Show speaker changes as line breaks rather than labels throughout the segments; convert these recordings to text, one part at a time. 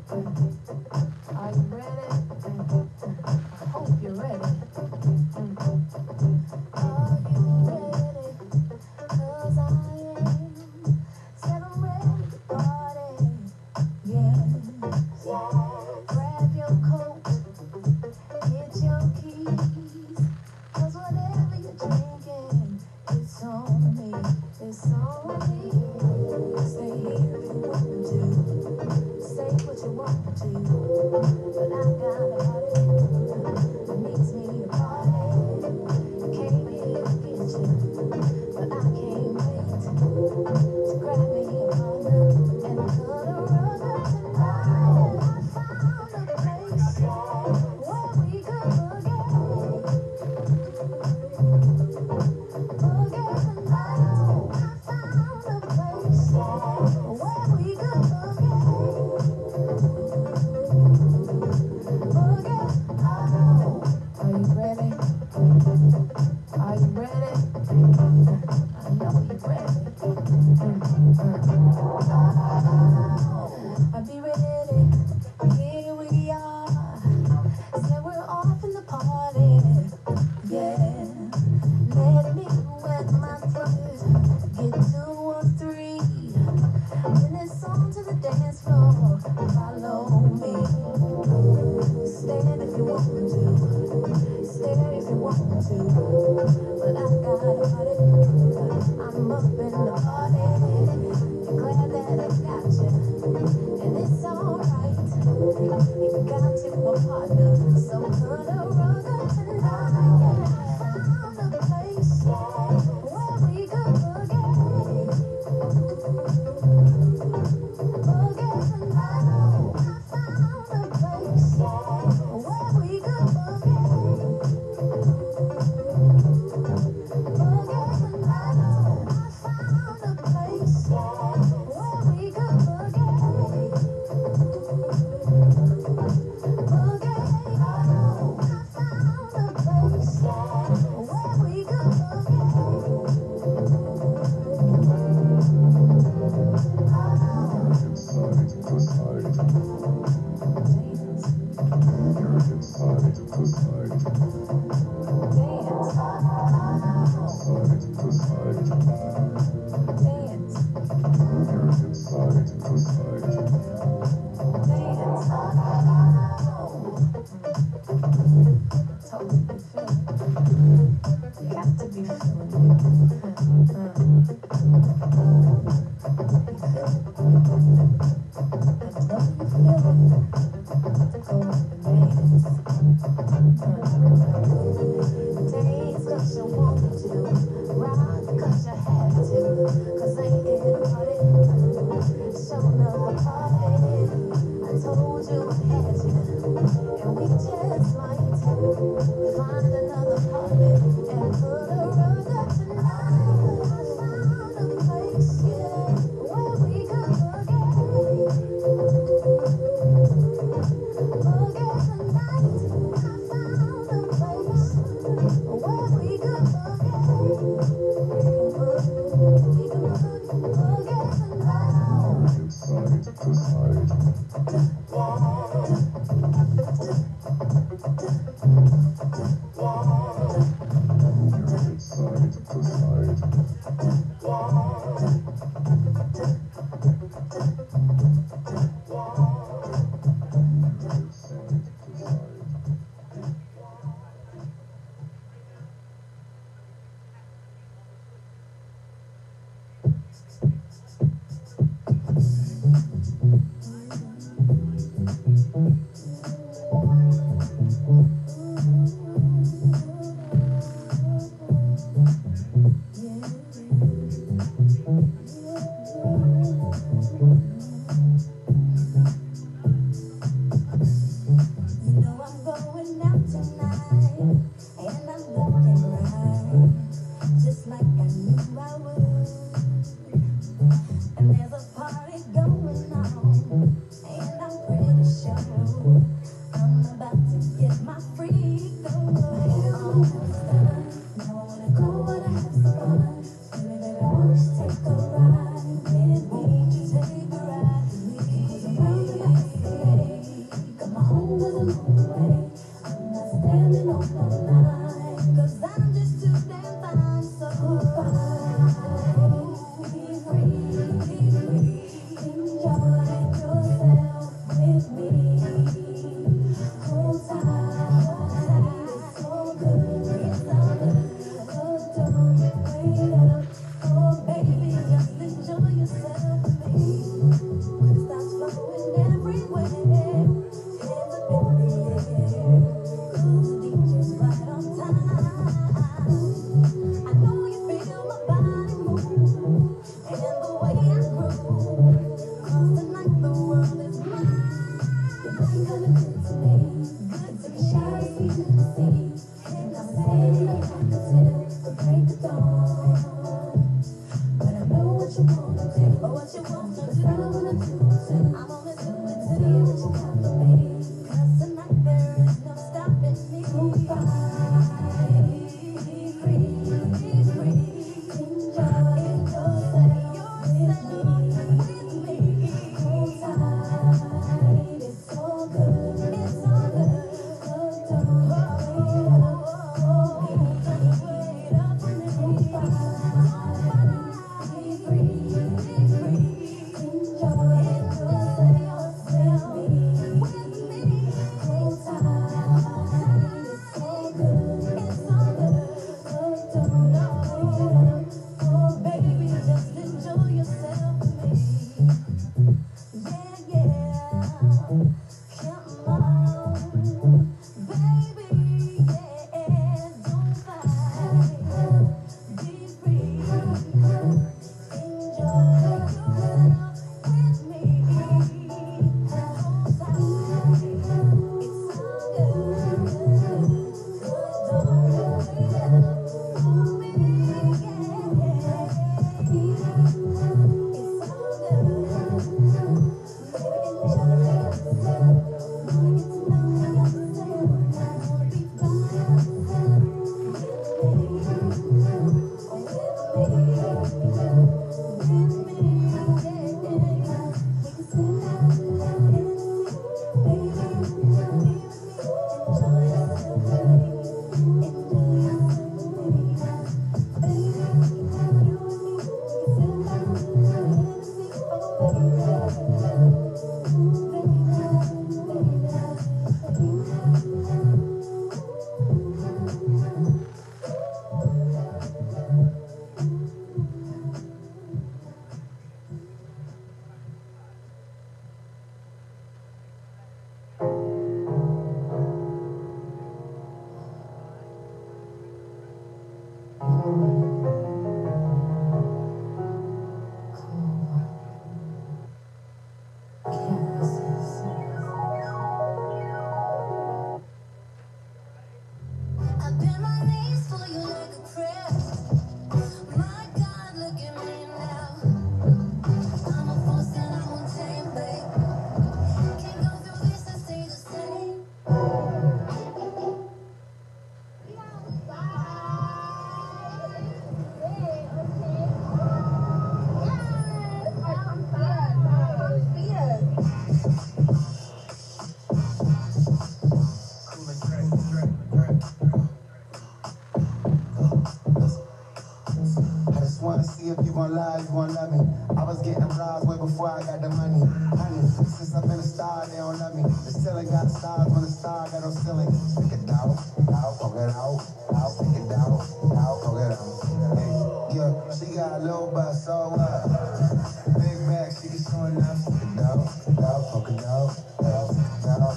Are you ready? I hope you're ready. Are you ready? 'Cause I am. Said I'm ready to party. Yeah. Grab your coat, get your keys. 'Cause whatever you're drinking, it's on me. It's on me. Stay here if you want to. Say what you want to. But I got a party that needs me to party. Came here to get you, but I can't wait to grab me a partner and cut a rug up tonight. I found a place where we could boogie tonight. I found a place where we could boogie. Are you ready? Are you ready? I know you're ready. I'll be ready. Here we are. So we're off in the party. Yeah. Let me wet my throat. Get 2 or 3. Then it's on to the dance floor. Follow me. Stand if you want to. Stare if you want to. But I got a party. I'm up in the party. You're glad that I got you. And it's alright. You got you a partner. So put a rug up tonight. Found a place where we could boogie. Boogie tonight. I found a place where we could boogie. Boogie tonight. I found a place where we could boogie. Boogie. I found a place where we could Take a ride with me, take a ride.
See if you gon' lie, you gon' love me. I was getting bras way before I got the money. Honey, since I've been a star, they don't love me. The ceiling got stars when the star got no ceiling. Stick it out, poke it out, stick it out, poke it out. Hey, yeah, she got a little butt, so what? Big bag, she can show enough. Stick it out, poke it out, poke it out.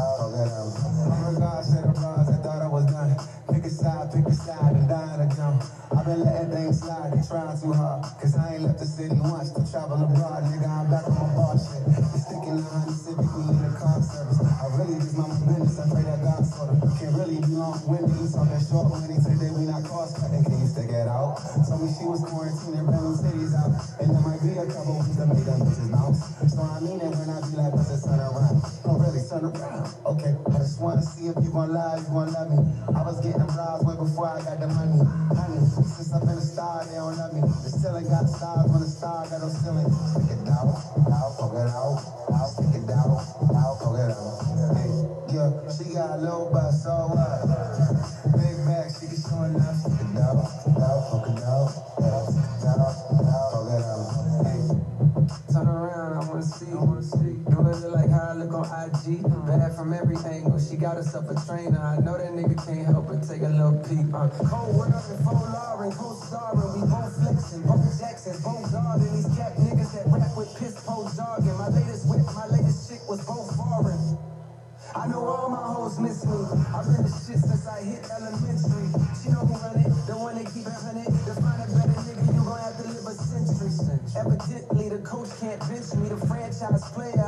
In regards to the bras, I thought I was done. Pick a side, and die to jump. I've been letting things slide, they trying too hard. Cause I ain't left the city once to travel abroad. Nigga, I'm back on my bar shit. The sticking line, the Civic, we need a car service. I really just mind my business, I pray that God sort of. Can't really be long-winded, you talking short money. Today we not cost cutting, can you stick it out? Told me she was quarantined and ran them cities out. And there might be a couple weeks that make them bitches bounce. So I mean it when I be like, what's the sun around? Oh really, turn around. Okay, I just wanna see if you gon' lie, you gon' love me. I was getting bras way before I got the money. Honey, since I've been a star, they don't love me. The ceiling got stars when the star got no ceiling. Stick it out, poke it out, stick it out, poke it out. Hey, yeah, she got a little butt, so what? Big bag, she can show enough. Stick it out, poke it out, poke it out. Hey, turn around, I wanna see. Do it look like how I look on IG? Bad from every angle, she got herself a trainer. I know that nigga can't help but take a little peek. Cold world and full Lauren, co-starring, we both flexing, both Jacksons, both guarding. These cat niggas that rap with piss pole jargon. My latest whip, my latest chick was both foreign. I know all my hoes miss me. I've been the shit since I hit elementary. She know who run it, the one that keep it 100. To find a better nigga, you gon' have to live a century. Evidently, the coach can't bench me. The franchise player